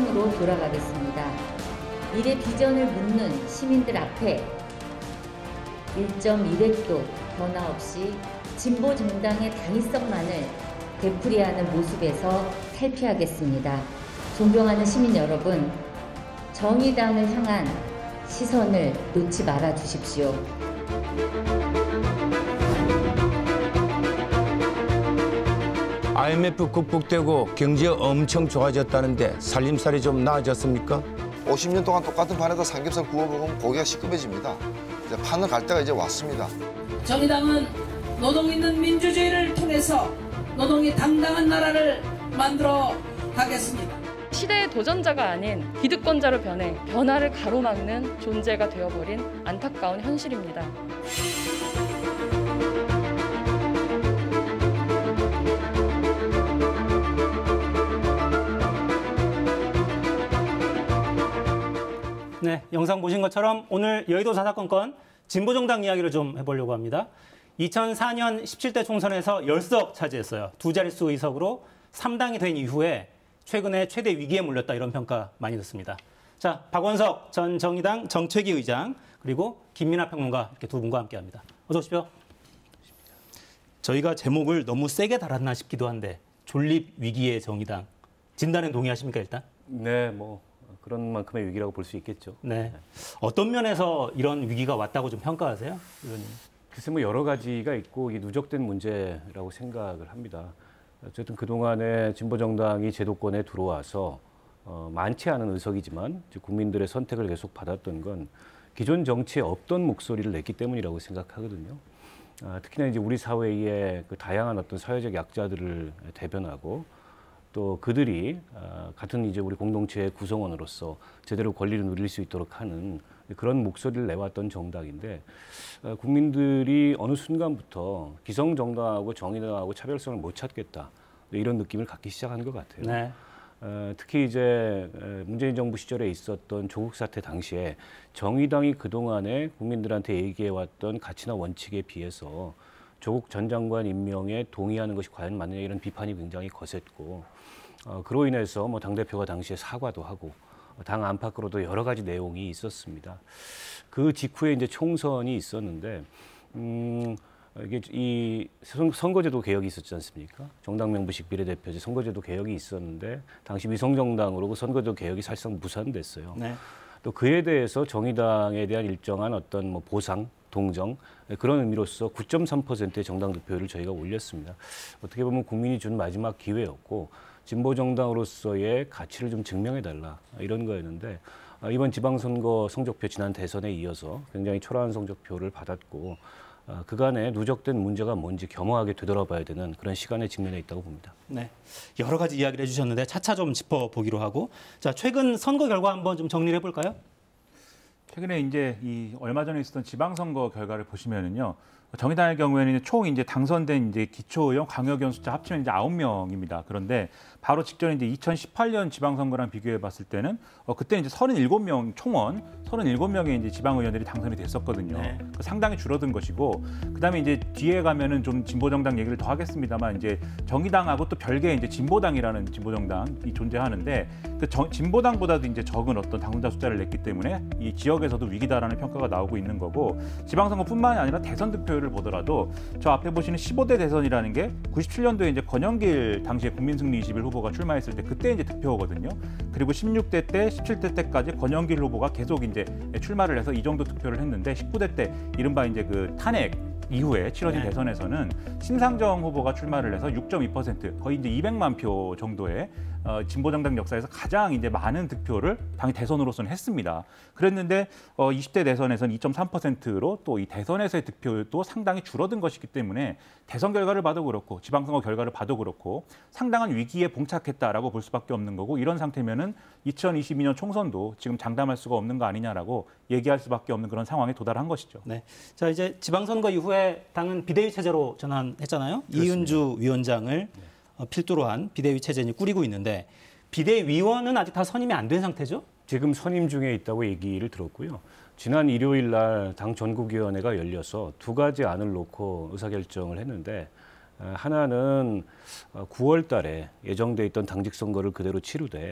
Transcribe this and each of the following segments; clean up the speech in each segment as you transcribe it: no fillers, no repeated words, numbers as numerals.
국정으로 돌아가겠습니다. 미래 비전을 묻는 시민들 앞에 1.200도 변화 없이 진보 정당의 당위성만을 되풀이하는 모습에서 탈피하겠습니다. 존경하는 시민 여러분, 정의당을 향한 시선을 놓지 말아 주십시오. IMF 극복되고 경제가 엄청 좋아졌다는데 살림살이 좀 나아졌습니까? 50년 동안 똑같은 판에다 삼겹살 구워 먹으면 고기가 시큼해집니다. 이제 판을 갈 때가 이제 왔습니다. 정의당은 노동 있는 민주주의를 통해서 노동이 당당한 나라를 만들어 가겠습니다. 시대의 도전자가 아닌 기득권자로 변해 변화를 가로막는 존재가 되어버린 안타까운 현실입니다. 네, 영상 보신 것처럼 오늘 여의도 사사건건 진보정당 이야기를 좀 해보려고 합니다. 2004년 17대 총선에서 10석 차지했어요. 두 자릿수 의석으로 3당이 된 이후에 최근에 최대 위기에 몰렸다 이런 평가 많이 듣습니다. 자, 박원석 전 정의당 정책위 의장 그리고 김민하 평론가 이렇게 두 분과 함께합니다. 어서 오십시오. 저희가 제목을 너무 세게 달았나 싶기도 한데 존립 위기의 정의당 진단에 동의하십니까 일단? 네, 뭐 그런 만큼의 위기라고 볼 수 있겠죠. 네. 어떤 면에서 이런 위기가 왔다고 좀 평가하세요? 의원님? 글쎄 뭐 여러 가지가 있고 이게 누적된 문제라고 생각을 합니다. 어쨌든 그동안에 진보정당이 제도권에 들어와서 많지 않은 의석이지만 국민들의 선택을 계속 받았던 건 기존 정치에 없던 목소리를 냈기 때문이라고 생각하거든요. 특히나 이제 우리 사회의 그 다양한 어떤 사회적 약자들을 대변하고 또 그들이 같은 이제 우리 공동체의 구성원으로서 제대로 권리를 누릴 수 있도록 하는 그런 목소리를 내왔던 정당인데 국민들이 어느 순간부터 기성정당하고 정의당하고 차별성을 못 찾겠다 이런 느낌을 갖기 시작한 것 같아요. 네. 특히 이제 문재인 정부 시절에 있었던 조국 사태 당시에 정의당이 그동안에 국민들한테 얘기해왔던 가치나 원칙에 비해서 조국 전 장관 임명에 동의하는 것이 과연 맞느냐 이런 비판이 굉장히 거셌고 그로 인해서 뭐 당대표가 당시에 사과도 하고 당 안팎으로도 여러 가지 내용이 있었습니다. 그 직후에 이제 총선이 있었는데 이게 이 선거제도 개혁이 있었지 않습니까? 정당 명부식 비례대표제 선거제도 개혁이 있었는데 당시 위성정당으로 그 선거제도 개혁이 사실상 무산됐어요. 네. 또 그에 대해서 정의당에 대한 일정한 어떤 뭐 보상, 동정 그런 의미로서 9.3%의 정당 득표율을 저희가 올렸습니다. 어떻게 보면 국민이 준 마지막 기회였고 진보정당으로서의 가치를 좀 증명해달라 이런 거였는데 이번 지방선거 성적표 지난 대선에 이어서 굉장히 초라한 성적표를 받았고 그간의 누적된 문제가 뭔지 겸허하게 되돌아봐야 되는 그런 시간에 직면해 있다고 봅니다. 네, 여러 가지 이야기를 해주셨는데 차차 좀 짚어보기로 하고 자 최근 선거 결과 한번 좀 정리를 해볼까요? 최근에 이제 이 얼마 전에 있었던 지방선거 결과를 보시면은요. 정의당의 경우에는 총 이제 당선된 이제 기초의원, 광역의원 숫자 합치면 이제 9명입니다. 그런데 바로 직전에 이제 2018년 지방선거랑 비교해 봤을 때는 그때 이제 37명 총원 37명의 이제 지방의원들이 당선이 됐었거든요. 네. 상당히 줄어든 것이고 그다음에 이제 뒤에 가면은 좀 진보정당 얘기를 더 하겠습니다만 이제 정의당하고 또 별개 이제 진보당이라는 진보정당이 존재하는데 그 진보당보다도 이제 적은 어떤 당선자 숫자를 냈기 때문에 이 지역에서도 위기다라는 평가가 나오고 있는 거고 지방선거뿐만이 아니라 대선 득표율을 보더라도 저 앞에 보시는 15대 대선이라는 게 97년도에 이제 권영길 당시에 국민승리 21 후보가 출마했을 때 그때 이제 득표거든요. 그리고 16대 때, 17대 때까지 권영길 후보가 계속 이제 출마를 해서 이 정도 득표를 했는데 19대 때 이른바 이제 그 탄핵 이후에 치러진 대선에서는 심상정 후보가 출마를 해서 6.2% 거의 이제 200만 표 정도의 진보정당 역사에서 가장 이제 많은 득표를 당시 대선으로서는 했습니다. 그랬는데 20대 대선에서는 2.3%로 또 이 대선에서의 득표율도 상당히 줄어든 것이기 때문에 대선 결과를 봐도 그렇고 지방선거 결과를 봐도 그렇고 상당한 위기에 봉착했다라고 볼 수밖에 없는 거고 이런 상태면은 2022년 총선도 지금 장담할 수가 없는 거 아니냐라고 얘기할 수밖에 없는 그런 상황에 도달한 것이죠. 네. 자 이제 지방선거 이후에 당은 비대위 체제로 전환했잖아요. 그렇습니다. 이은주 위원장을 필두로 한 비대위 체제를 꾸리고 있는데 비대위원은 아직 다 선임이 안 된 상태죠? 지금 선임 중에 있다고 얘기를 들었고요. 지난 일요일 날 당 전국위원회가 열려서 두 가지 안을 놓고 의사결정을 했는데 하나는 9월 달에 예정돼 있던 당직 선거를 그대로 치르되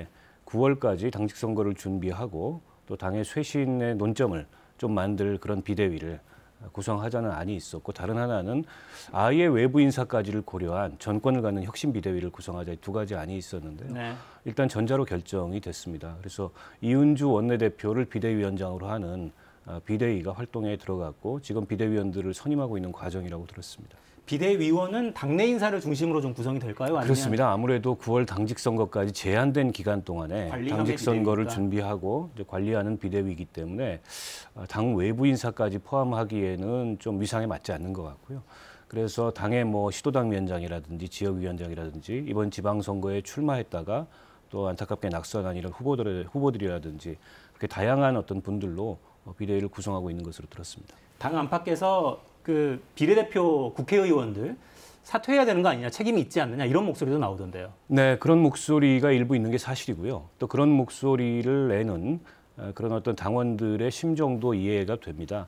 9월까지 당직 선거를 준비하고 또 당의 쇄신의 논점을 좀 만들 그런 비대위를 구성하자는 안이 있었고, 다른 하나는 아예 외부 인사까지를 고려한 전권을 갖는 혁신 비대위를 구성하자, 두 가지 안이 있었는데요. 네. 일단 전자로 결정이 됐습니다. 그래서 이은주 원내대표를 비대위원장으로 하는 비대위가 활동에 들어갔고, 지금 비대위원들을 선임하고 있는 과정이라고 들었습니다. 비대위원은 당내 인사를 중심으로 좀 구성이 될까요? 아니면 그렇습니다. 아무래도 9월 당직 선거까지 제한된 기간 동안에 당직 선거를 준비하고 이제 관리하는 비대위이기 때문에 당 외부 인사까지 포함하기에는 좀 위상에 맞지 않는 것 같고요. 그래서 당의 뭐 시도당 위원장이라든지 지역위원장이라든지 이번 지방선거에 출마했다가 또 안타깝게 낙선한 이런 후보들이라든지 그렇게 다양한 어떤 분들로 비대위를 구성하고 있는 것으로 들었습니다. 당 안팎에서 그 비례대표 국회의원들 사퇴해야 되는 거 아니냐, 책임이 있지 않느냐 이런 목소리도 나오던데요. 네, 그런 목소리가 일부 있는 게 사실이고요. 또 그런 목소리를 내는 그런 어떤 당원들의 심정도 이해가 됩니다.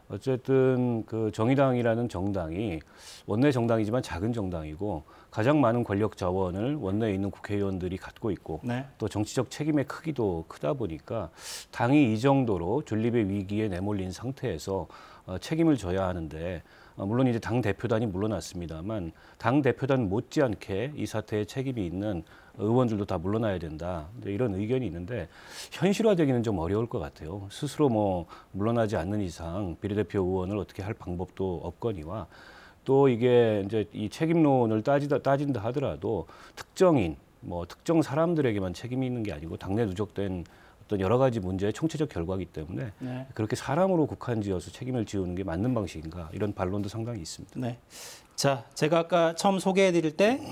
어쨌든 그 정의당이라는 정당이 원내 정당이지만 작은 정당이고 가장 많은 권력 자원을 원내에 있는 국회의원들이 갖고 있고 네. 또 정치적 책임의 크기도 크다 보니까 당이 이 정도로 존립의 위기에 내몰린 상태에서 책임을 져야 하는데, 물론 이제 당 대표단이 물러났습니다만 당 대표단 못지않게 이 사태에 책임이 있는 의원들도 다 물러나야 된다, 이런 의견이 있는데 현실화되기는 좀 어려울 것 같아요. 스스로 뭐 물러나지 않는 이상 비례대표 의원을 어떻게 할 방법도 없거니와, 또 이게 이제 이 책임론을 따진다 하더라도 특정인, 뭐 특정 사람들에게만 책임이 있는 게 아니고 당내 누적된 어떤 여러 가지 문제의 총체적 결과이기 때문에 네. 그렇게 사람으로 국한지어서 책임을 지우는 게 맞는 방식인가, 이런 반론도 상당히 있습니다. 네. 자, 제가 아까 처음 소개해드릴 때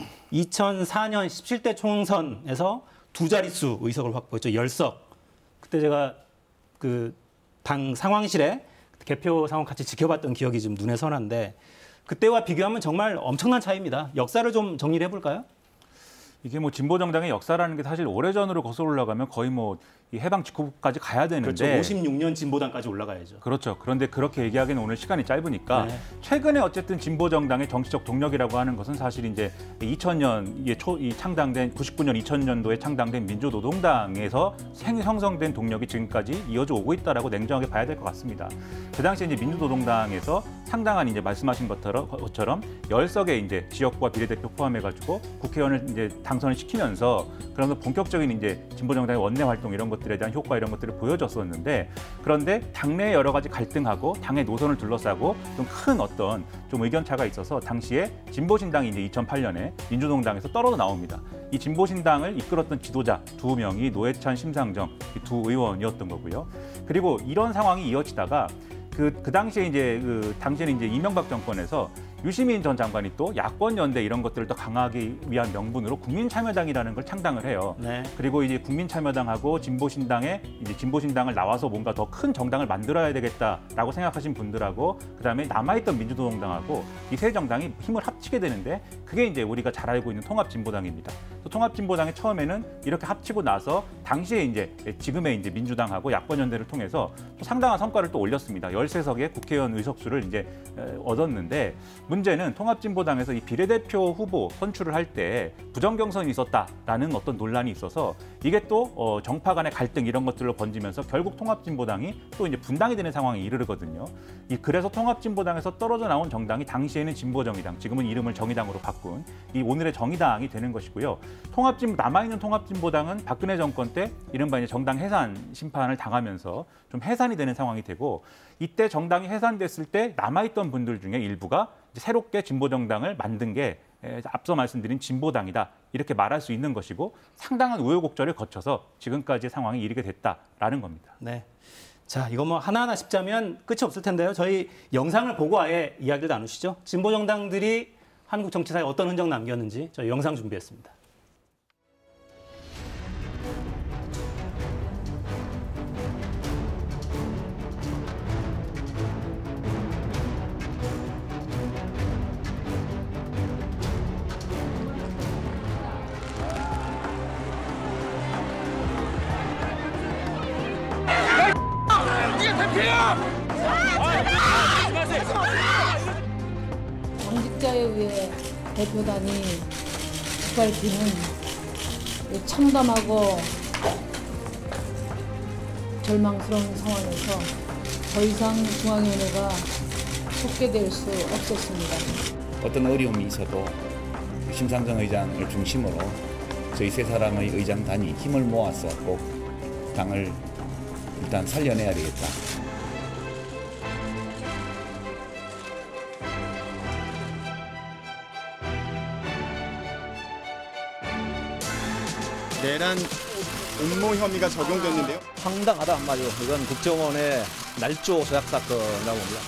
2004년 17대 총선에서 두 자릿수 의석을 확보했죠. 10석. 그때 제가 그 당 상황실에 개표 상황 같이 지켜봤던 기억이 좀 눈에 선한데, 그때와 비교하면 정말 엄청난 차이입니다. 역사를 좀 정리를 해볼까요? 이게 뭐 진보 정당의 역사라는 게 사실 오래전으로 거슬러 올라가면 거의 뭐 이 해방 직후까지 가야 되는데, 그렇죠. 56년 진보당까지 올라가야죠. 그렇죠. 그런데 그렇게 얘기하기는 오늘 시간이 짧으니까 네. 최근에 어쨌든 진보 정당의 정치적 동력이라고 하는 것은 사실 이제 2000년 이 창당된 99년 2000년도에 창당된 민주노동당에서 형성된 동력이 지금까지 이어져 오고 있다라고 냉정하게 봐야 될 것 같습니다. 그 당시에 이제 민주노동당에서 상당한 이제 말씀하신 것처럼 10석의 이제 지역구와 비례대표 포함해가지고 국회의원을 이제 당선을 시키면서 그러면서 본격적인 이제 진보 정당의 원내 활동 이런 것들에 대한 효과 이런 것들을 보여줬었는데, 그런데 당내의 여러 가지 갈등하고 당의 노선을 둘러싸고 좀 큰 어떤 좀 의견차가 있어서 당시에 진보신당이 이제 2008년에 민주노동당에서 떨어져 나옵니다. 이 진보신당을 이끌었던 지도자 두 명이 노회찬, 심상정 두 의원이었던 거고요. 그리고 이런 상황이 이어지다가 그 당시에 이제 당시에는 이제 이명박 정권에서 유시민 전 장관이 또 야권 연대 이런 것들을 더 강화하기 위한 명분으로 국민참여당이라는 걸 창당을 해요. 네. 그리고 이제 국민참여당하고 진보신당을 나와서 뭔가 더 큰 정당을 만들어야 되겠다라고 생각하신 분들하고, 그다음에 남아있던 민주노동당하고 이 세 정당이 힘을 합치게 되는데, 그게 이제 우리가 잘 알고 있는 통합진보당입니다. 또 통합진보당이 처음에는 이렇게 합치고 나서 당시에 이제 지금의 이제 민주당하고 야권 연대를 통해서 또 상당한 성과를 또 올렸습니다. 13석의 국회의원 의석수를 이제 얻었는데, 문제는 통합진보당에서 이 비례대표 후보 선출을 할 때 부정경선이 있었다라는 어떤 논란이 있어서 이게 또 정파 간의 갈등 이런 것들로 번지면서 결국 통합진보당이 또 이제 분당이 되는 상황에 이르거든요. 그래서 통합진보당에서 떨어져 나온 정당이 당시에는 진보정의당, 지금은 이름을 정의당으로 바꾼 이 오늘의 정의당이 되는 것이고요. 남아있는 통합진보당은 박근혜 정권 때 이른바 이제 정당 해산 심판을 당하면서 좀 해산이 되는 상황이 되고, 이때 정당이 해산됐을 때 남아있던 분들 중에 일부가 이제 새롭게 진보정당을 만든 게 앞서 말씀드린 진보당이다, 이렇게 말할 수 있는 것이고, 상당한 우여곡절을 거쳐서 지금까지의 상황이 이르게 됐다라는 겁니다. 네. 자, 이거 뭐 하나하나 짚자면 끝이 없을 텐데요. 저희 영상을 보고 아예 이야기를 나누시죠. 진보정당들이 한국 정치사에 어떤 흔적 남겼는지 저희 영상 준비했습니다. 당직자에 의해 대표단이 폭발기는 참담하고 절망스러운 상황에서 더 이상 중앙위원회가 속개될 수 없었습니다. 어떤 어려움이 있어도 심상정 의장을 중심으로 저희 세 사람의 의장단이 힘을 모아서 꼭 당을 일단 살려내야 되겠다. 내란 음모 혐의가 적용됐는데요. 황당하다 한마디로 이건 국정원의 날조 조작 사건이라고 봅니다.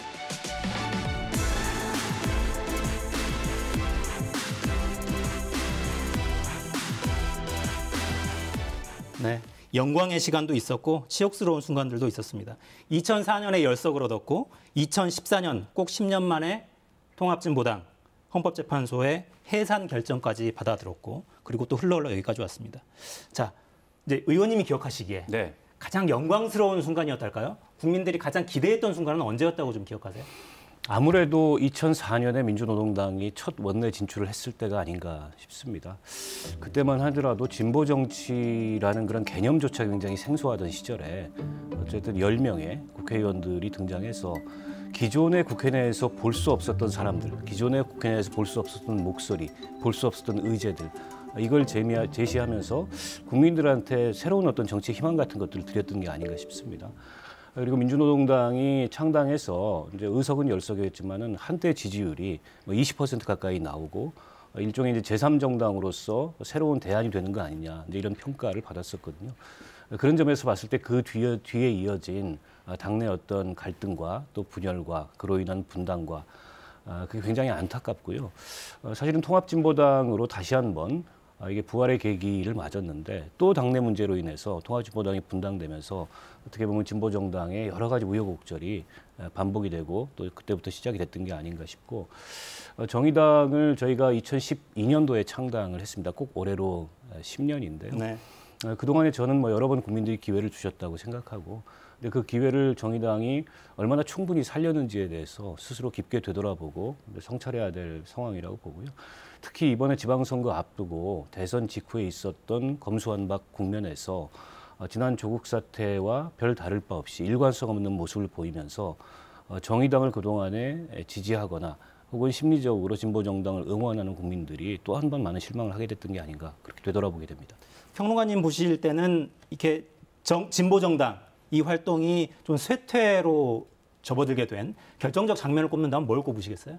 네, 영광의 시간도 있었고 치욕스러운 순간들도 있었습니다. 2004년에 열석을 얻었고 2014년 꼭 10년 만에 통합진보당 헌법재판소의 해산 결정까지 받아들었고 그리고 또 흘러 여기까지 왔습니다. 자, 이제 의원님이 기억하시기에 네. 가장 영광스러운 순간이었달까요? 국민들이 가장 기대했던 순간은 언제였다고 좀 기억하세요? 아무래도 2004년에 민주노동당이 첫 원내 진출을 했을 때가 아닌가 싶습니다. 그때만 하더라도 진보 정치라는 그런 개념조차 굉장히 생소하던 시절에 어쨌든 10명의 국회의원들이 등장해서 기존의 국회 내에서 볼 수 없었던 사람들, 기존의 국회 내에서 볼 수 없었던 목소리, 볼 수 없었던 의제들, 이걸 제시하면서 국민들한테 새로운 어떤 정치 희망 같은 것들을 드렸던 게 아닌가 싶습니다. 그리고 민주노동당이 창당해서 이제 의석은 10석이었지만은 한때 지지율이 20% 가까이 나오고 일종의 이제 제3정당으로서 새로운 대안이 되는 거 아니냐 이제 이런 평가를 받았었거든요. 그런 점에서 봤을 때 그 뒤에 이어진 당내 어떤 갈등과 또 분열과 그로 인한 분당과 그게 굉장히 안타깝고요. 사실은 통합진보당으로 다시 한번 이게 부활의 계기를 맞았는데 또 당내 문제로 인해서 통합진보당이 분당되면서 어떻게 보면 진보정당의 여러 가지 우여곡절이 반복이 되고 또 그때부터 시작이 됐던 게 아닌가 싶고 정의당을 저희가 2012년도에 창당을 했습니다. 꼭 올해로 10년인데요. 네. 그동안에 저는 뭐 여러 번 국민들이 기회를 주셨다고 생각하고 근데 그 기회를 정의당이 얼마나 충분히 살렸는지에 대해서 스스로 깊게 되돌아보고 성찰해야 될 상황이라고 보고요. 특히 이번에 지방선거 앞두고 대선 직후에 있었던 검수완박 국면에서 지난 조국 사태와 별 다를 바 없이 일관성 없는 모습을 보이면서 정의당을 그동안에 지지하거나 혹은 심리적으로 진보정당을 응원하는 국민들이 또 한 번 많은 실망을 하게 됐던 게 아닌가 그렇게 되돌아보게 됩니다. 평론가님 보실 때는 이렇게 진보정당 이 활동이 좀 쇠퇴로 접어들게 된 결정적 장면을 꼽는다면 뭘 꼽으시겠어요?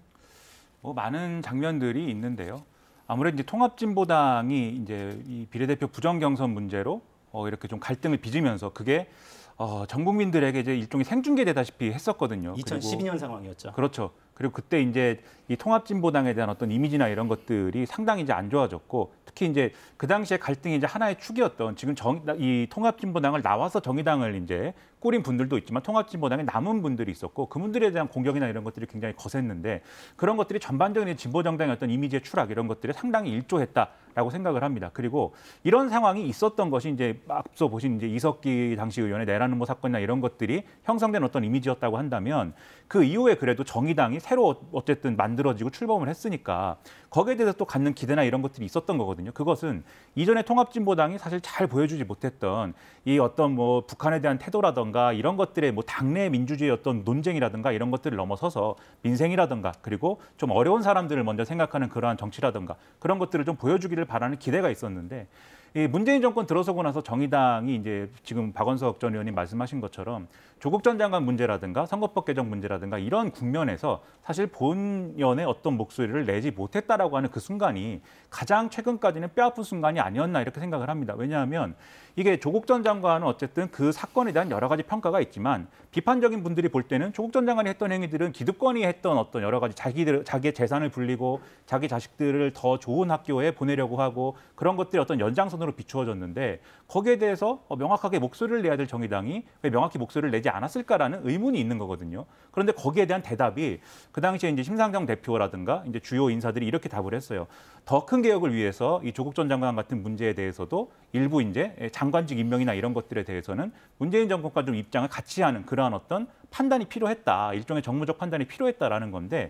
많은 장면들이 있는데요. 아무래도 이제 통합진보당이 이제 이 비례대표 부정경선 문제로 이렇게 좀 갈등을 빚으면서 그게 전 국민들에게 이제 일종의 생중계되다시피 했었거든요. 2012년 상황이었죠. 그렇죠. 그리고 그때 이제 이 통합진보당에 대한 어떤 이미지나 이런 것들이 상당히 이제 안 좋아졌고 특히 이제 그 당시에 갈등이 이제 하나의 축이었던 지금 이 통합진보당을 나와서 정의당을 이제 꾸린 분들도 있지만 통합진보당에 남은 분들이 있었고 그분들에 대한 공격이나 이런 것들이 굉장히 거셌는데 그런 것들이 전반적인 진보정당의 어떤 이미지의 추락 이런 것들에 상당히 일조했다라고 생각을 합니다. 그리고 이런 상황이 있었던 것이 이제 앞서 보신 이제 이석기 당시 의원의 내란 음모 사건이나 이런 것들이 형성된 어떤 이미지였다고 한다면 그 이후에 그래도 정의당이 새로 어쨌든 만들어지고 출범을 했으니까 거기에 대해서 또 갖는 기대나 이런 것들이 있었던 거거든요. 그것은 이전에 통합진보당이 사실 잘 보여주지 못했던 이 어떤 뭐 북한에 대한 태도라든가 이런 것들의 뭐 당내 민주주의의 어떤 논쟁이라든가 이런 것들을 넘어서서 민생이라든가 그리고 좀 어려운 사람들을 먼저 생각하는 그러한 정치라든가 그런 것들을 좀 보여주기를 바라는 기대가 있었는데 이 문재인 정권 들어서고 나서 정의당이 이제 지금 박원석 전 의원님 말씀하신 것처럼 조국 전 장관 문제라든가 선거법 개정 문제라든가 이런 국면에서 사실 본연의 어떤 목소리를 내지 못했다라고 하는 그 순간이 가장 최근까지는 뼈아픈 순간이 아니었나 이렇게 생각을 합니다. 왜냐하면 이게 조국 전 장관은 어쨌든 그 사건에 대한 여러 가지 평가가 있지만 비판적인 분들이 볼 때는 조국 전 장관이 했던 행위들은 기득권이 했던 어떤 여러 가지 자기의 재산을 불리고 자기 자식들을 더 좋은 학교에 보내려고 하고 그런 것들이 어떤 연장선으로 비추어졌는데 거기에 대해서 명확하게 목소리를 내야 될 정의당이 왜 명확히 목소리를 내지 않았을까라는 의문이 있는 거거든요. 그런데 거기에 대한 대답이 그 당시에 이제 심상정 대표라든가 이제 주요 인사들이 이렇게 답을 했어요. 더 큰 개혁을 위해서 이 조국 전 장관 같은 문제에 대해서도 일부 이제 장관직 임명이나 이런 것들에 대해서는 문재인 정권과 좀 입장을 같이 하는 그러한 어떤 판단이 필요했다. 일종의 정무적 판단이 필요했다라는 건데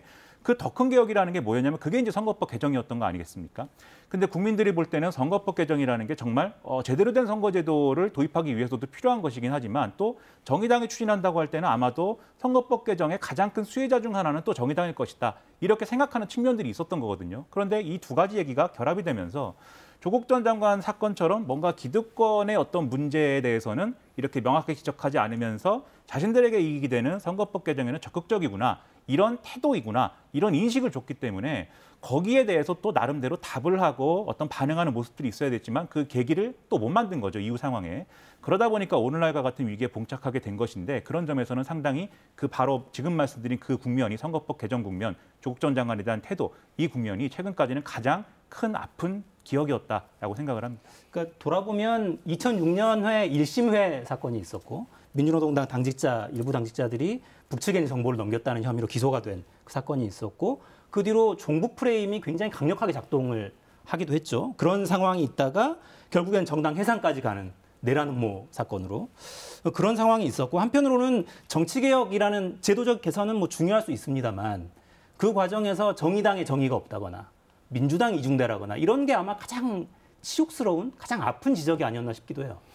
그 더 큰 개혁이라는 게 뭐였냐면 그게 이제 선거법 개정이었던 거 아니겠습니까? 근데 국민들이 볼 때는 선거법 개정이라는 게 정말 제대로 된 선거제도를 도입하기 위해서도 필요한 것이긴 하지만 또 정의당이 추진한다고 할 때는 아마도 선거법 개정의 가장 큰 수혜자 중 하나는 또 정의당일 것이다. 이렇게 생각하는 측면들이 있었던 거거든요. 그런데 이 두 가지 얘기가 결합이 되면서 조국 전 장관 사건처럼 뭔가 기득권의 어떤 문제에 대해서는 이렇게 명확하게 지적하지 않으면서 자신들에게 이익이 되는 선거법 개정에는 적극적이구나. 이런 태도이구나. 이런 인식을 줬기 때문에 거기에 대해서 또 나름대로 답을 하고 어떤 반응하는 모습들이 있어야 됐지만 그 계기를 또 못 만든 거죠. 이후 상황에. 그러다 보니까 오늘날과 같은 위기에 봉착하게 된 것인데 그런 점에서는 상당히 그 바로 지금 말씀드린 그 국면이 선거법 개정 국면, 조국 전 장관에 대한 태도, 이 국면이 최근까지는 가장 큰 아픈 기억이었다라고 생각을 합니다. 그러니까 돌아보면 2006년회 1심회 사건이 있었고 민주노동당 당직자 일부 당직자들이 북측에 정보를 넘겼다는 혐의로 기소가 된 그 사건이 있었고 그 뒤로 종북 프레임이 굉장히 강력하게 작동을 하기도 했죠. 그런 상황이 있다가 결국엔 정당 해산까지 가는 내란 음모 사건으로 그런 상황이 있었고 한편으로는 정치개혁이라는 제도적 개선은 뭐 중요할 수 있습니다만 그 과정에서 정의당의 정의가 없다거나 민주당 이중대라거나 이런 게 아마 가장 치욕스러운 가장 아픈 지적이 아니었나 싶기도 해요.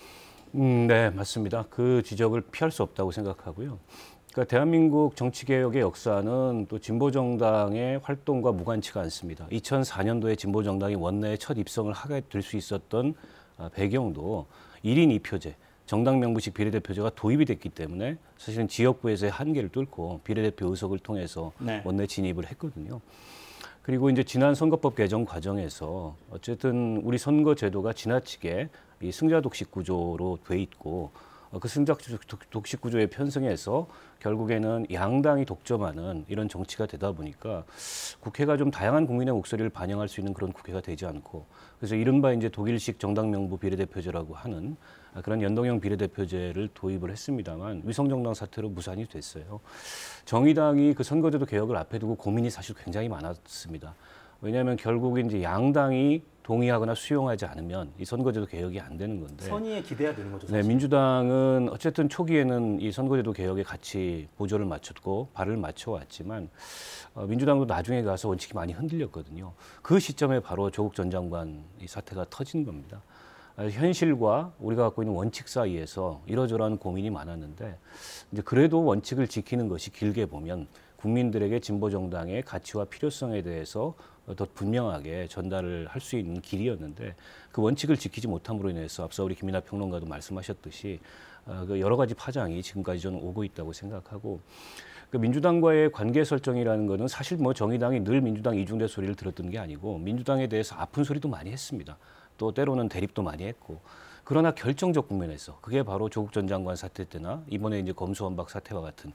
네, 맞습니다. 그 지적을 피할 수 없다고 생각하고요. 그러니까 대한민국 정치개혁의 역사는 또 진보정당의 활동과 무관치가 않습니다. 2004년도에 진보정당이 원내에 첫 입성을 하게 될 수 있었던 배경도 1인 2표제, 정당 명부식 비례대표제가 도입이 됐기 때문에 사실은 지역구에서의 한계를 뚫고 비례대표 의석을 통해서 원내 진입을 했거든요. 그리고 이제 지난 선거법 개정 과정에서 어쨌든 우리 선거제도가 지나치게 이 승자 독식 구조로 돼 있고 그 승자 독식 구조에 편승해서 결국에는 양당이 독점하는 이런 정치가 되다 보니까 국회가 좀 다양한 국민의 목소리를 반영할 수 있는 그런 국회가 되지 않고 그래서 이른바 이제 독일식 정당 명부 비례대표제라고 하는 그런 연동형 비례대표제를 도입을 했습니다만 위성정당 사태로 무산이 됐어요. 정의당이 그 선거제도 개혁을 앞에 두고 고민이 사실 굉장히 많았습니다. 왜냐하면 결국 이제 양당이 동의하거나 수용하지 않으면 이 선거제도 개혁이 안 되는 건데. 선의에 기대야 되는 거죠. 사실. 네, 민주당은 어쨌든 초기에는 이 선거제도 개혁에 같이 보조를 맞췄고 발을 맞춰왔지만 민주당도 나중에 가서 원칙이 많이 흔들렸거든요. 그 시점에 바로 조국 전 장관 이 사태가 터진 겁니다. 현실과 우리가 갖고 있는 원칙 사이에서 이러저러한 고민이 많았는데 이제 그래도 원칙을 지키는 것이 길게 보면 국민들에게 진보정당의 가치와 필요성에 대해서 더 분명하게 전달을 할 수 있는 길이었는데 그 원칙을 지키지 못함으로 인해서 앞서 우리 김민하 평론가도 말씀하셨듯이 여러 가지 파장이 지금까지 저는 오고 있다고 생각하고 그 민주당과의 관계 설정이라는 거는 사실 뭐 정의당이 늘 민주당 이중대 소리를 들었던 게 아니고 민주당에 대해서 아픈 소리도 많이 했습니다. 또 때로는 대립도 많이 했고 그러나 결정적 국면에서 그게 바로 조국 전 장관 사태 때나 이번에 이제 검수완박 사태와 같은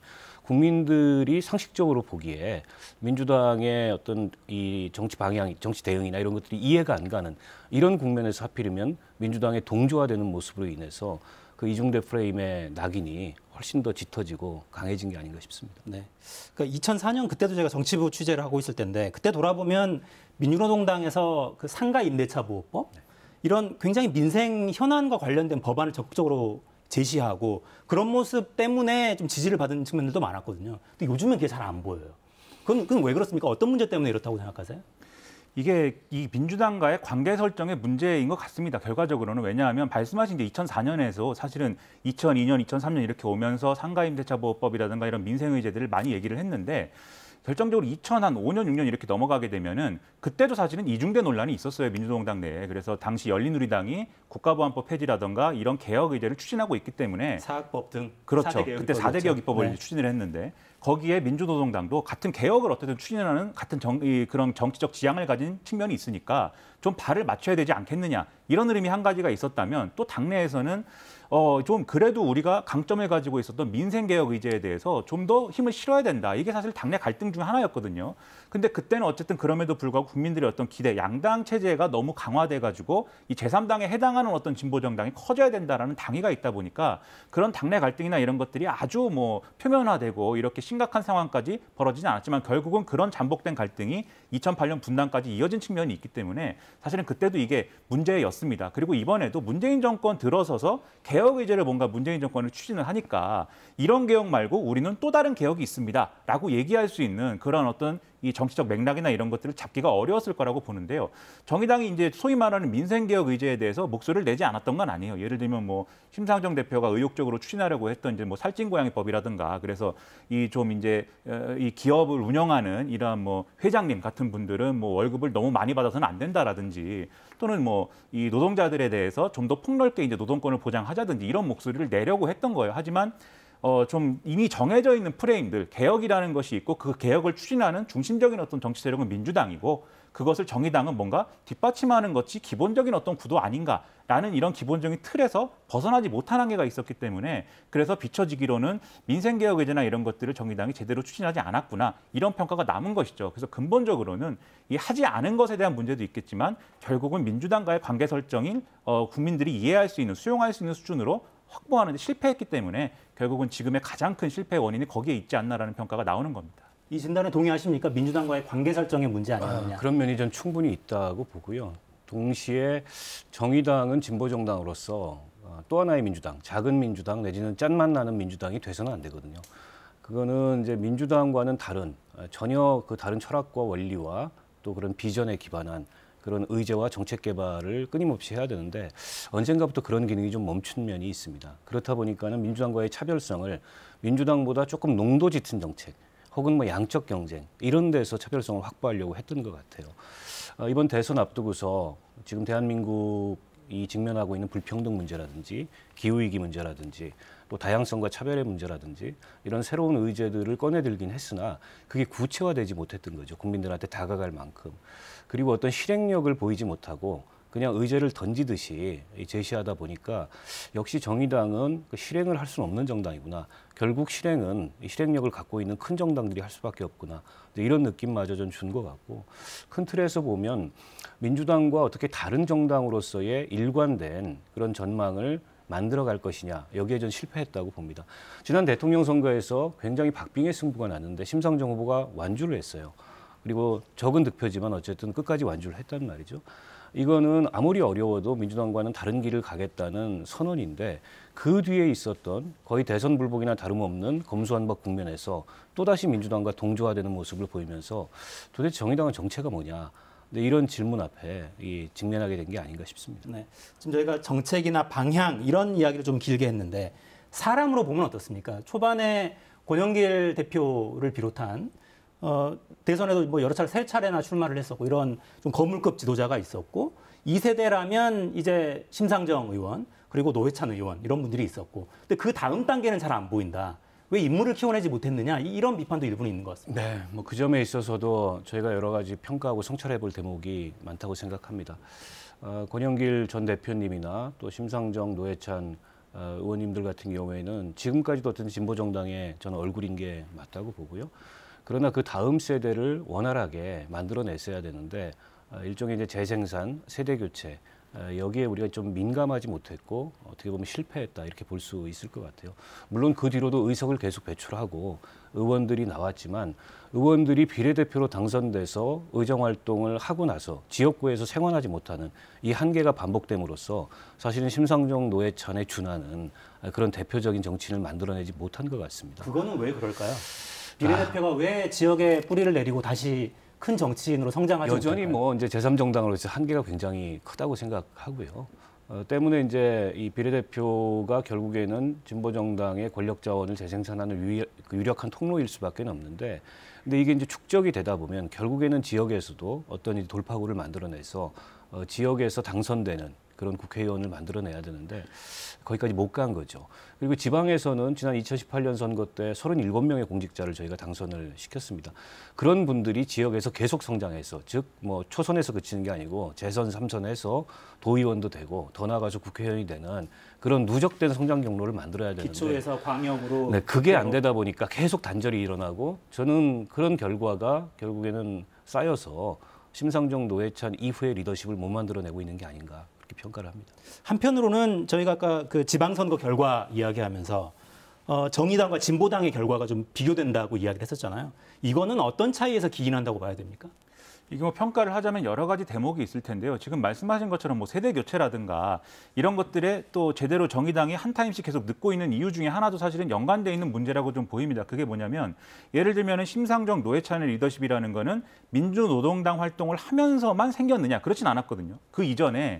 국민들이 상식적으로 보기에 민주당의 어떤 이 정치 방향, 정치 대응이나 이런 것들이 이해가 안 가는 이런 국면에서 하필이면 민주당의 동조화되는 모습으로 인해서 그 이중대 프레임의 낙인이 훨씬 더 짙어지고 강해진 게 아닌가 싶습니다. 네. 그러니까 2004년 그때도 제가 정치부 취재를 하고 있을 텐데 그때 돌아보면 민주노동당에서 그 상가 임대차 보호법 이런 굉장히 민생 현안과 관련된 법안을 적극적으로 제시하고 그런 모습 때문에 좀 지지를 받은 측면들도 많았거든요. 근데 요즘은 그게 잘 안 보여요. 그건 왜 그렇습니까? 어떤 문제 때문에 이렇다고 생각하세요? 이게 이 민주당과의 관계 설정의 문제인 것 같습니다. 결과적으로는. 왜냐하면 말씀하신 이제 2004년에서 사실은 2002년, 2003년 이렇게 오면서 상가임대차 보호법이라든가 이런 민생의제들을 많이 얘기를 했는데 결정적으로 2005년, 6년 이렇게 넘어가게 되면은 그때도 사실은 이중대 논란이 있었어요. 민주노동당 내에. 그래서 당시 열린우리당이 국가보안법 폐지라든가 이런 개혁 의제를 추진하고 있기 때문에 사학법 등 그렇죠. 그때 4대 개혁 입법을 추진을 했는데 거기에 민주노동당도 같은 개혁을 어떻게든 추진하는 같은 그런 정치적 지향을 가진 측면이 있으니까 좀 발을 맞춰야 되지 않겠느냐. 이런 흐름이 한 가지가 있었다면 또 당내에서는 좀 그래도 우리가 강점을 가지고 있었던 민생개혁 의제에 대해서 좀 더 힘을 실어야 된다. 이게 사실 당내 갈등 중 하나였거든요. 근데 그때는 어쨌든 그럼에도 불구하고 국민들의 어떤 기대, 양당 체제가 너무 강화돼가지고 이 제3당에 해당하는 어떤 진보정당이 커져야 된다라는 당위가 있다 보니까 그런 당내 갈등이나 이런 것들이 아주 뭐 표면화되고 이렇게 심각한 상황까지 벌어지지 않았지만 결국은 그런 잠복된 갈등이 2008년 분당까지 이어진 측면이 있기 때문에 사실은 그때도 이게 문제였습니다. 그리고 이번에도 문재인 정권 들어서서 개혁 의제를 뭔가 문재인 정권을 추진을 하니까 이런 개혁 말고 우리는 또 다른 개혁이 있습니다라고 얘기할 수 있는 그런 어떤 이 정치적 맥락이나 이런 것들을 잡기가 어려웠을 거라고 보는데요. 정의당이 이제 소위 말하는 민생개혁 의제에 대해서 목소리를 내지 않았던 건 아니에요. 예를 들면 뭐 심상정 대표가 의욕적으로 추진하려고 했던 이제 뭐 살찐고양이법이라든가 그래서 이 좀 이제 이 기업을 운영하는 이러한 뭐 회장님 같은 분들은 뭐 월급을 너무 많이 받아서는 안 된다라든지 또는 뭐 이 노동자들에 대해서 좀 더 폭넓게 이제 노동권을 보장하자든지 이런 목소리를 내려고 했던 거예요. 하지만 좀 이미 정해져 있는 프레임들, 개혁이라는 것이 있고 그 개혁을 추진하는 중심적인 어떤 정치 세력은 민주당이고 그것을 정의당은 뭔가 뒷받침하는 것이 기본적인 어떤 구도 아닌가라는 이런 기본적인 틀에서 벗어나지 못한 한계가 있었기 때문에 그래서 비춰지기로는 민생개혁 의제나 이런 것들을 정의당이 제대로 추진하지 않았구나 이런 평가가 남은 것이죠. 그래서 근본적으로는 이 하지 않은 것에 대한 문제도 있겠지만 결국은 민주당과의 관계 설정인 국민들이 이해할 수 있는, 수용할 수 있는 수준으로 확보하는 데 실패했기 때문에 결국은 지금의 가장 큰 실패의 원인이 거기에 있지 않나라는 평가가 나오는 겁니다. 이 진단에 동의하십니까? 민주당과의 관계 설정의 문제 아니었냐? 그런 면이 전 충분히 있다고 보고요. 동시에 정의당은 진보정당으로서 또 하나의 민주당, 작은 민주당 내지는 짠맛 나는 민주당이 돼서는 안 되거든요. 그거는 이제 민주당과는 다른 전혀 그 다른 철학과 원리와 또 그런 비전에 기반한 그런 의제와 정책 개발을 끊임없이 해야 되는데 언젠가부터 그런 기능이 좀 멈춘 면이 있습니다. 그렇다 보니까는 민주당과의 차별성을 민주당보다 조금 농도 짙은 정책 혹은 뭐 양적 경쟁 이런 데서 차별성을 확보하려고 했던 것 같아요. 이번 대선 앞두고서 지금 대한민국이 직면하고 있는 불평등 문제라든지 기후위기 문제라든지 또 다양성과 차별의 문제라든지 이런 새로운 의제들을 꺼내들긴 했으나 그게 구체화되지 못했던 거죠. 국민들한테 다가갈 만큼. 그리고 어떤 실행력을 보이지 못하고 그냥 의제를 던지듯이 제시하다 보니까 역시 정의당은 그 실행을 할 수는 없는 정당이구나. 결국 실행은 실행력을 갖고 있는 큰 정당들이 할 수밖에 없구나. 이런 느낌마저 좀 준 것 같고 큰 틀에서 보면 민주당과 어떻게 다른 정당으로서의 일관된 그런 전망을 만들어갈 것이냐 여기에 전 실패했다고 봅니다. 지난 대통령 선거에서 굉장히 박빙의 승부가 났는데 심상정 후보가 완주를 했어요. 그리고 적은 득표지만 어쨌든 끝까지 완주를 했단 말이죠. 이거는 아무리 어려워도 민주당과는 다른 길을 가겠다는 선언인데 그 뒤에 있었던 거의 대선 불복이나 다름없는 검수완박 국면에서 또다시 민주당과 동조화되는 모습을 보이면서 도대체 정의당은 정체가 뭐냐. 이런 질문 앞에 직면하게 된 게 아닌가 싶습니다. 네, 지금 저희가 정책이나 방향 이런 이야기를 좀 길게 했는데 사람으로 보면 어떻습니까? 초반에 권영길 대표를 비롯한 대선에도 뭐 여러 차례 세 차례나 출마를 했었고 이런 좀 거물급 지도자가 있었고 2세대라면 이제 심상정 의원 그리고 노회찬 의원 이런 분들이 있었고 근데 그 다음 단계는 잘 안 보인다. 왜 인물을 키워내지 못했느냐 이런 비판도 일부는 있는 것 같습니다. 네, 뭐 그 점에 있어서도 저희가 여러 가지 평가하고 성찰해볼 대목이 많다고 생각합니다. 권영길 전 대표님이나 또 심상정, 노회찬 의원님들 같은 경우에는 지금까지도 어떤 진보정당의 저는 얼굴인 게 맞다고 보고요. 그러나 그 다음 세대를 원활하게 만들어냈어야 되는데 일종의 이제 재생산, 세대 교체 여기에 우리가 좀 민감하지 못했고 어떻게 보면 실패했다 이렇게 볼 수 있을 것 같아요. 물론 그 뒤로도 의석을 계속 배출하고 의원들이 나왔지만 의원들이 비례대표로 당선돼서 의정활동을 하고 나서 지역구에서 생활하지 못하는 이 한계가 반복됨으로써 사실은 심상정, 노회찬에 준하는 그런 대표적인 정치인을 만들어내지 못한 것 같습니다. 그거는 왜 그럴까요? 비례대표가 왜 지역에 뿌리를 내리고 다시 큰 정치인으로 성장하지 여전히 못할까요? 뭐 이제 제3정당으로서 한계가 굉장히 크다고 생각하고요. 때문에 이제 이 비례대표가 결국에는 진보정당의 권력 자원을 재생산하는 유력한 통로일 수밖에 없는데, 근데 이게 이제 축적이 되다 보면 결국에는 지역에서도 어떤 돌파구를 만들어내서 지역에서 당선되는 그런 국회의원을 만들어내야 되는데 거기까지 못 간 거죠. 그리고 지방에서는 지난 2018년 선거 때 37명의 공직자를 저희가 당선을 시켰습니다. 그런 분들이 지역에서 계속 성장해서, 즉 뭐 초선에서 그치는 게 아니고 재선 3선에서 도의원도 되고 더 나아가서 국회의원이 되는 그런 누적된 성장 경로를 만들어야 되는데 기초에서 광역으로 네, 그게 안 되다 보니까 계속 단절이 일어나고 저는 그런 결과가 결국에는 쌓여서 심상정, 노회찬 이후의 리더십을 못 만들어내고 있는 게 아닌가 그렇게 평가를 합니다. 한편으로는 저희가 아까 그 지방선거 결과 이야기하면서 정의당과 진보당의 결과가 좀 비교된다고 이야기를 했었잖아요. 이거는 어떤 차이에서 기인한다고 봐야 됩니까? 이게 뭐 평가를 하자면 여러 가지 대목이 있을 텐데요. 지금 말씀하신 것처럼 뭐 세대 교체라든가 이런 것들에 또 제대로 정의당이 한 타임씩 계속 늦고 있는 이유 중에 하나도 사실은 연관돼 있는 문제라고 좀 보입니다. 그게 뭐냐면 예를 들면은 심상정 노회찬의 리더십이라는 거는 민주노동당 활동을 하면서만 생겼느냐? 그렇진 않았거든요. 그 이전에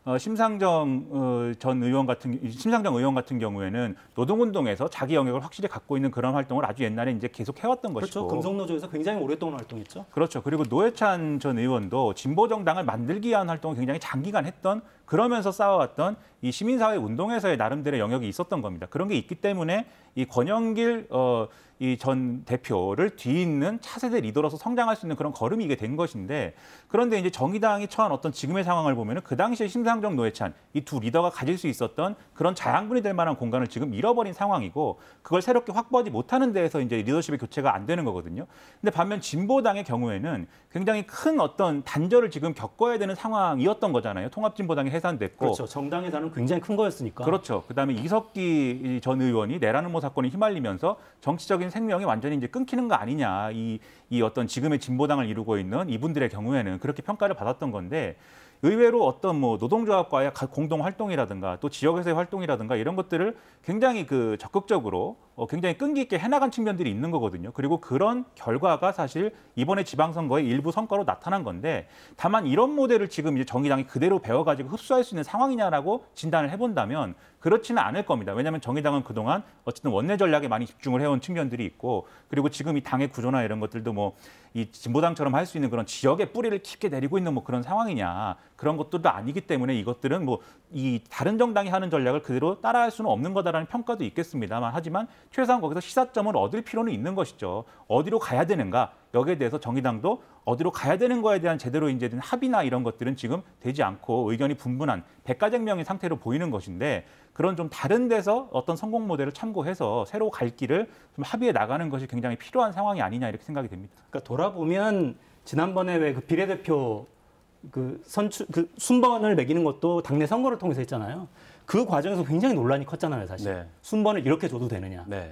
심상정 의원 같은 경우에는 노동운동에서 자기 영역을 확실히 갖고 있는 그런 활동을 아주 옛날에 이제 계속 해왔던 것이고. 그렇죠. 금속노조에서 굉장히 오랫동안 활동했죠. 그렇죠. 그리고 노회찬 전 의원도 진보정당을 만들기 위한 활동을 굉장히 장기간 했던, 그러면서 쌓아왔던 이 시민사회 운동에서의 나름대로의 영역이 있었던 겁니다. 그런 게 있기 때문에 이 권영길 이 전 대표를 뒤잇는 차세대 리더로서 성장할 수 있는 그런 걸음이 이게 된 것인데, 그런데 이제 정의당이 처한 어떤 지금의 상황을 보면은 그 당시에 심상정, 노회찬 이 두 리더가 가질 수 있었던 그런 자양분이 될 만한 공간을 지금 잃어버린 상황이고, 그걸 새롭게 확보하지 못하는 데에서 이제 리더십의 교체가 안 되는 거거든요. 근데 반면 진보당의 경우에는 굉장히 큰 어떤 단절을 지금 겪어야 되는 상황이었던 거잖아요. 통합진보당이 해산됐고. 그렇죠. 정당 해산은 굉장히 큰 거였으니까. 그렇죠. 그다음에 이석기 전 의원이 내란음모 사건에 휘말리면서 정치적인 생명이 완전히 이제 끊기는 거 아니냐. 이 어떤 지금의 진보당을 이루고 있는 이분들의 경우에는 그렇게 평가를 받았던 건데, 의외로 어떤 뭐 노동조합과의 공동 활동이라든가 또 지역에서의 활동이라든가 이런 것들을 굉장히 적극적으로 굉장히 끈기 있게 해나간 측면들이 있는 거거든요. 그리고 그런 결과가 사실 이번에 지방선거의 일부 성과로 나타난 건데, 다만 이런 모델을 지금 이제 정의당이 그대로 배워가지고 흡수할 수 있는 상황이냐라고 진단을 해본다면 그렇지는 않을 겁니다. 왜냐하면 정의당은 그동안 어쨌든 원내 전략에 많이 집중을 해온 측면들이 있고, 그리고 지금 이 당의 구조나 이런 것들도 뭐 이 진보당처럼 할 수 있는 그런 지역의 뿌리를 깊게 내리고 있는 뭐 그런 상황이냐, 그런 것들도 아니기 때문에 이것들은 뭐 이 다른 정당이 하는 전략을 그대로 따라할 수는 없는 거다라는 평가도 있겠습니다만, 하지만 최소한 거기서 시사점을 얻을 필요는 있는 것이죠. 어디로 가야 되는가, 여기에 대해서 정의당도 어디로 가야 되는 거에 대한 제대로 이제 된 합의나 이런 것들은 지금 되지 않고 의견이 분분한 백가쟁명의 상태로 보이는 것인데, 그런 좀 다른 데서 어떤 성공 모델을 참고해서 새로 갈 길을 좀 합의해 나가는 것이 굉장히 필요한 상황이 아니냐 이렇게 생각이 됩니다. 그러니까 돌아보면 지난번에 왜 그 비례대표 순번을 매기는 것도 당내 선거를 통해서 했잖아요. 그 과정에서 굉장히 논란이 컸잖아요, 사실. 네. 순번을 이렇게 줘도 되느냐. 네.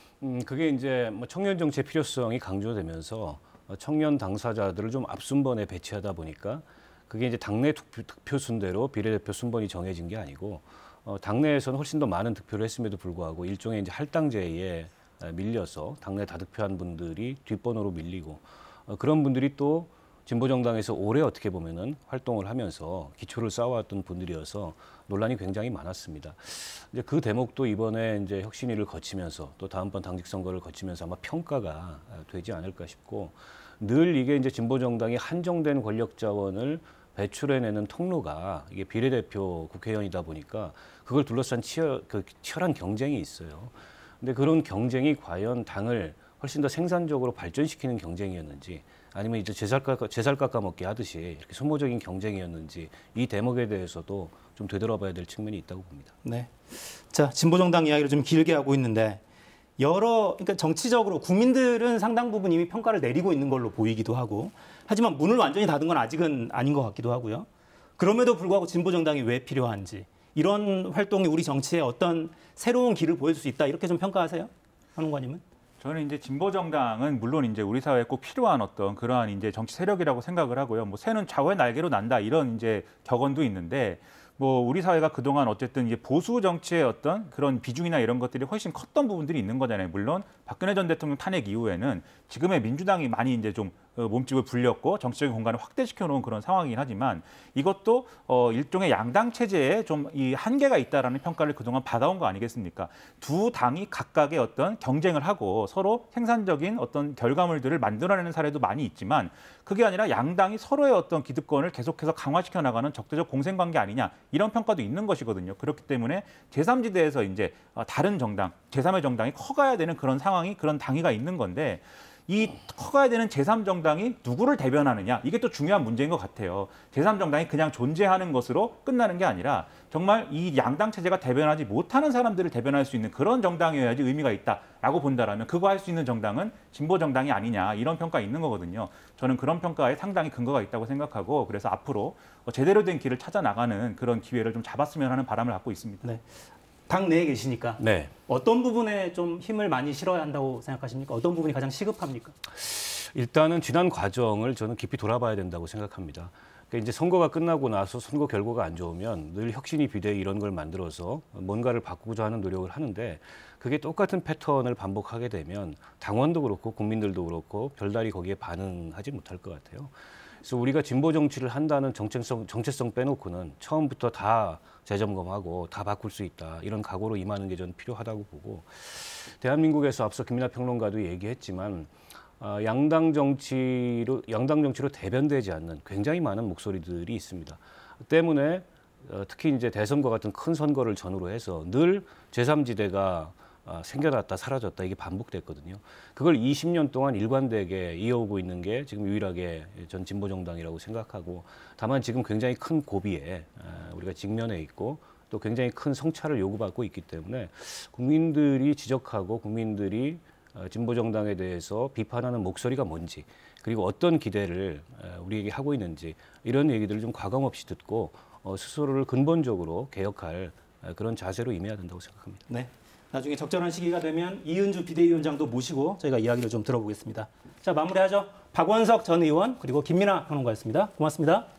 그게 이제 뭐 청년 정치의 필요성이 강조되면서 청년 당사자들을 좀 앞순번에 배치하다 보니까 그게 이제 당내 득표 순대로 비례대표 순번이 정해진 게 아니고, 당내에서는 훨씬 더 많은 득표를 했음에도 불구하고 일종의 이제 할당제에 밀려서 당내 다득표한 분들이 뒷번호로 밀리고, 그런 분들이 또 진보정당에서 오래 어떻게 보면은 활동을 하면서 기초를 쌓아왔던 분들이어서 논란이 굉장히 많았습니다. 이제 그 대목도 이번에 이제 혁신위를 거치면서 또 다음번 당직 선거를 거치면서 아마 평가가 되지 않을까 싶고, 늘 이게 이제 진보정당이 한정된 권력 자원을 배출해내는 통로가 이게 비례대표 국회의원이다 보니까 그걸 둘러싼 치열한 경쟁이 있어요. 근데 그런 경쟁이 과연 당을 훨씬 더 생산적으로 발전시키는 경쟁이었는지, 아니면 이제 제살 깎아먹기 하듯이 이렇게 소모적인 경쟁이었는지, 이 대목에 대해서도 좀 되돌아봐야 될 측면이 있다고 봅니다. 네. 자, 진보정당 이야기를 좀 길게 하고 있는데, 그러니까 정치적으로 국민들은 상당 부분 이미 평가를 내리고 있는 걸로 보이기도 하고, 하지만 문을 완전히 닫은 건 아직은 아닌 것 같기도 하고요. 그럼에도 불구하고 진보정당이 왜 필요한지, 이런 활동이 우리 정치에 어떤 새로운 길을 보여줄 수 있다, 이렇게 좀 평가하세요? 한웅관님은? 저는 이제 진보정당은 물론 이제 우리 사회에 꼭 필요한 어떤 그러한 이제 정치 세력이라고 생각을 하고요. 뭐 새는 좌우의 날개로 난다 이런 이제 격언도 있는데, 뭐 우리 사회가 그동안 어쨌든 이제 보수 정치의 어떤 그런 비중이나 이런 것들이 훨씬 컸던 부분들이 있는 거잖아요. 물론 박근혜 전 대통령 탄핵 이후에는 지금의 민주당이 많이 이제 좀 몸집을 불렸고 정치적인 공간을 확대시켜 놓은 그런 상황이긴 하지만, 이것도 일종의 양당 체제에 좀 이 한계가 있다라는 평가를 그동안 받아온 거 아니겠습니까? 두 당이 각각의 어떤 경쟁을 하고 서로 생산적인 어떤 결과물들을 만들어내는 사례도 많이 있지만, 그게 아니라 양당이 서로의 어떤 기득권을 계속해서 강화시켜 나가는 적대적 공생관계 아니냐, 이런 평가도 있는 것이거든요. 그렇기 때문에 제3지대에서 이제 다른 정당, 제3의 정당이 커가야 되는 그런 상황이, 그런 당위가 있는 건데, 이 커가야 되는 제3정당이 누구를 대변하느냐, 이게 또 중요한 문제인 것 같아요. 제3정당이 그냥 존재하는 것으로 끝나는 게 아니라 정말 이 양당 체제가 대변하지 못하는 사람들을 대변할 수 있는 그런 정당이어야지 의미가 있다라고 본다라면, 그거 할 수 있는 정당은 진보정당이 아니냐, 이런 평가 있는 거거든요. 저는 그런 평가에 상당히 근거가 있다고 생각하고, 그래서 앞으로 제대로 된 길을 찾아 나가는 그런 기회를 좀 잡았으면 하는 바람을 갖고 있습니다. 네. 당 내에 계시니까 네. 어떤 부분에 좀 힘을 많이 실어야 한다고 생각하십니까? 어떤 부분이 가장 시급합니까? 일단은 지난 과정을 저는 깊이 돌아봐야 된다고 생각합니다. 그러니까 이제 선거가 끝나고 나서 선거 결과가 안 좋으면 늘 혁신이 비대위 이런 걸 만들어서 뭔가를 바꾸고자 하는 노력을 하는데 그게 똑같은 패턴을 반복하게 되면 당원도 그렇고 국민들도 그렇고 별다리 거기에 반응하지 못할 것 같아요. 그래서 우리가 진보 정치를 한다는 정체성 빼놓고는 처음부터 다 재점검하고 다 바꿀 수 있다. 이런 각오로 임하는 게 저는 필요하다고 보고 대한민국에서 앞서 김민하 평론가도 얘기했지만 양당 정치로 대변되지 않는 굉장히 많은 목소리들이 있습니다. 때문에 특히 이제 대선과 같은 큰 선거를 전후로 해서 늘 제3지대가 생겨났다 사라졌다 이게 반복됐거든요. 그걸 20년 동안 일관되게 이어오고 있는 게 지금 유일하게 전 진보정당이라고 생각하고 다만 지금 굉장히 큰 고비에 우리가 직면해 있고 또 굉장히 큰 성찰을 요구받고 있기 때문에 국민들이 지적하고 국민들이 진보정당에 대해서 비판하는 목소리가 뭔지 그리고 어떤 기대를 우리에게 하고 있는지 이런 얘기들을 좀 과감 없이 듣고 스스로를 근본적으로 개혁할 그런 자세로 임해야 된다고 생각합니다. 네. 나중에 적절한 시기가 되면 이은주 비대위원장도 모시고 저희가 이야기를 좀 들어보겠습니다. 자, 마무리하죠. 박원석 전 의원 그리고 김민하 평론가였습니다. 고맙습니다.